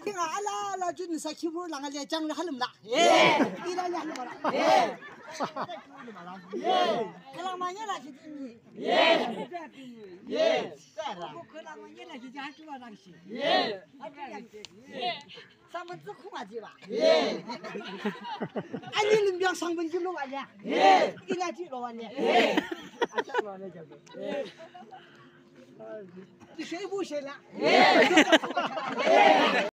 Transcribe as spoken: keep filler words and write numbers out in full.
听啊，啦啦，就你说媳妇啷个来讲的还那么大？耶，你来两个了？耶，耶，可啷嘛你那是你？耶，耶，我可啷嘛你那是家主要那个是？耶，耶，三分之空啊对吧？耶，哎你那边上分几多万呢？耶，一年几多万呢？耶，啊这个那叫做耶。你谁不谁了？